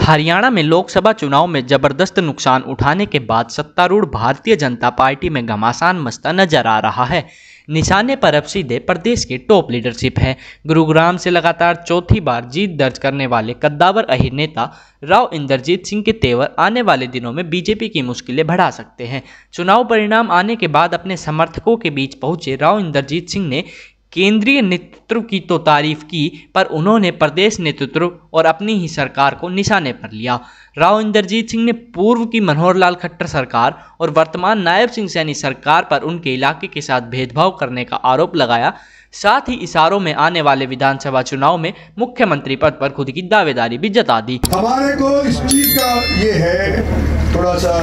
हरियाणा में लोकसभा चुनाव में जबरदस्त नुकसान उठाने के बाद सत्तारूढ़ भारतीय जनता पार्टी में घमासान मचता नजर आ रहा है। निशाने पर अब सीधे प्रदेश की टॉप लीडरशिप है। गुरुग्राम से लगातार चौथी बार जीत दर्ज करने वाले कद्दावर अहिर नेता राव इंद्रजीत सिंह के तेवर आने वाले दिनों में बीजेपी की मुश्किलें बढ़ा सकते हैं। चुनाव परिणाम आने के बाद अपने समर्थकों के बीच पहुंचे राव इंद्रजीत सिंह ने केंद्रीय नेतृत्व की तो तारीफ की, पर उन्होंने प्रदेश नेतृत्व और अपनी ही सरकार को निशाने पर लिया। राव इंद्रजीत सिंह ने पूर्व की मनोहर लाल खट्टर सरकार और वर्तमान नायब सिंह सैनी सरकार पर उनके इलाके के साथ भेदभाव करने का आरोप लगाया। साथ ही इशारों में आने वाले विधानसभा चुनाव में मुख्यमंत्री पद पर खुद की दावेदारी भी जता दी। हमारे को इस चीज का ये है, थोड़ा सा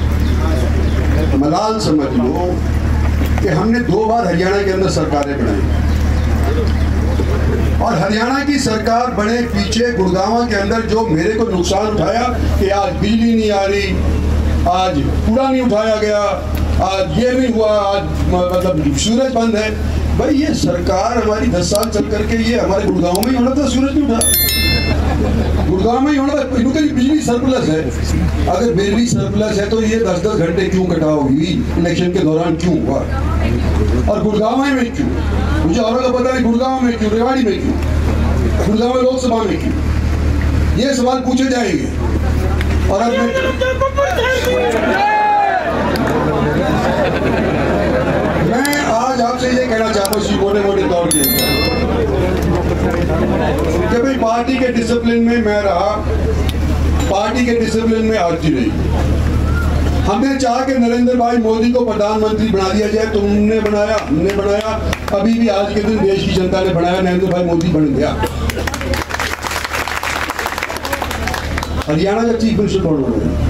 मलाल समझ लो कि हमने 2 बार हरियाणा के अंदर सरकारें बनाई और हरियाणा की सरकार बने पीछे गुड़गांव के अंदर जो मेरे को नुकसान उठाया कि आज बिजली नहीं आ रही, आज कूड़ा नहीं उठाया गया, आज ये नहीं हुआ, आज मतलब सूरज बंद है। भाई ये सरकार हमारी 10 साल चल करके ये हमारे गुड़गांव में ही होना था, सूरज नहीं उठा, गुड़गांव में ही होना था। इनका बिजली सरप्लस है, अगर बिजली सरप्लस है तो ये 10-10 घंटे क्यों कटाव हुई, इलेक्शन के दौरान क्यों हुआ, और गुड़गांव में क्यों, मुझे और का पता नहीं, गुड़गांव में क्यों, रेवाड़ी में क्यों, गुड़गांव में लोकसभा में क्यों, ये सवाल पूछे जाएंगे। और अब मैं आज आपसे ये कहना चाहता हूँ मोटे तौर पे कि भाई पार्टी के डिसिप्लिन में मैं रहा, पार्टी के डिसिप्लिन में आती रही। हमने चाहा कि नरेंद्र भाई मोदी को प्रधानमंत्री बना दिया जाए, तुमने बनाया, हमने बनाया, अभी भी आज के दिन देश की जनता ने बनाया, नरेंद्र भाई मोदी बन गया। हरियाणा का चीफ मिनिस्टर कौन बनेगा?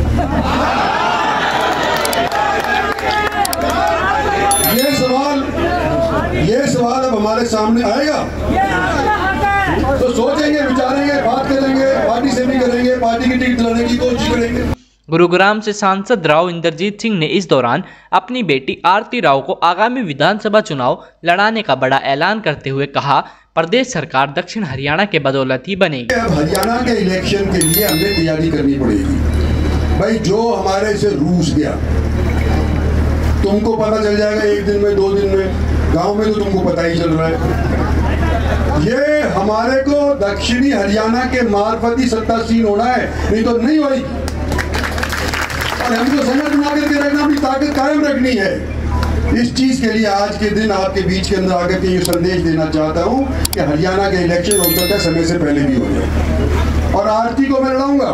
ये सवाल अब हमारे सामने आएगा तो सोचेंगे, विचारेंगे, बात करेंगे, पार्टी से भी करेंगे, पार्टी की टिकट दिलाने की कोशिश करेंगे। गुरुग्राम से सांसद राव इंद्रजीत सिंह ने इस दौरान अपनी बेटी आरती राव को आगामी विधानसभा चुनाव लड़ाने का बड़ा ऐलान करते हुए कहा, प्रदेश सरकार दक्षिण हरियाणा के बदौलत ही बनेगी। अब हरियाणा के इलेक्शन के लिए हमें तैयारी करनी पड़ेगी। भाई जो हमारे से रूस गया तुमको पता चल जाएगा 1 दिन में, 2 दिन में, गांव में तो तुमको पता ही चल रहा है। ये हमारे को दक्षिणी हरियाणा के मार्फत ही सत्तासीन होना है, नहीं तो नहीं होगी। और हमको संगठन बना करके रखना, अपनी ताकत कायम रखनी है। इस चीज के लिए आज के दिन आपके बीच के अंदर आकर के ये संदेश देना चाहता हूँ कि हरियाणा के इलेक्शन हो सकता है समय से पहले भी हो जाए, और आरती को मैं लड़ाऊंगा।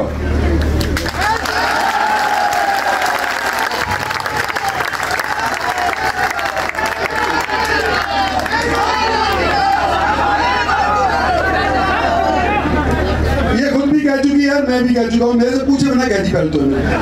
मैं भी कह चुका हूँ, मेरे से पूछे बिना कहती पहले तो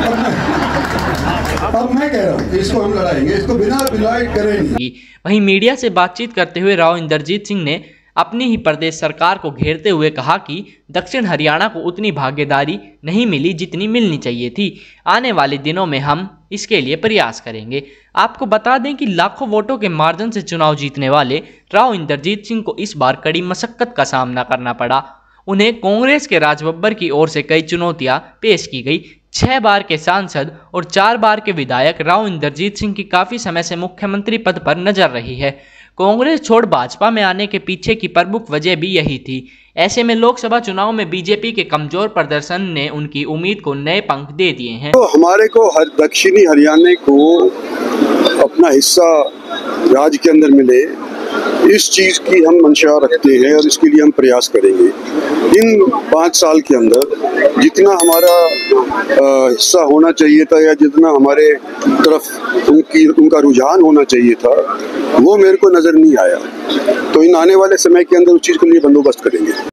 अब मैं कह रहा हूँ कि इसको हम लड़ाएंगे, इसको बिना बिलाए करेंगे। वहीं मीडिया से बातचीत करते हुए राव इंद्रजीत सिंह ने अपनी ही प्रदेश सरकार को घेरते हुए कहा कि दक्षिण हरियाणा को उतनी भागीदारी नहीं मिली जितनी मिलनी चाहिए थी। आने वाले दिनों में हम इसके लिए प्रयास करेंगे। आपको बता दें कि लाखों वोटों के मार्जिन से चुनाव जीतने वाले राव इंद्रजीत सिंह को इस बार कड़ी मशक्कत का सामना करना पड़ा। उन्हें कांग्रेस के राजबब्बर की ओर से कई चुनौतियां पेश की गई। 6 बार के सांसद और 4 बार के विधायक राव इंद्रजीत सिंह की काफी समय से मुख्यमंत्री पद पर नजर रही है। कांग्रेस छोड़ भाजपा में आने के पीछे की प्रमुख वजह भी यही थी। ऐसे में लोकसभा चुनाव में बीजेपी के कमजोर प्रदर्शन ने उनकी उम्मीद को नए पंख दे दिए हैं। तो हमारे को दक्षिणी हरियाणा को अपना हिस्सा राज्य के अंदर मिले, इस चीज की हम मंशा रखते हैं और इसके लिए हम प्रयास करेंगे। इन 5 साल के अंदर जितना हमारा हिस्सा होना चाहिए था या जितना हमारे तरफ उनका रुझान होना चाहिए था, वो मेरे को नजर नहीं आया। तो इन आने वाले समय के अंदर उस चीज के लिए बंदोबस्त करेंगे।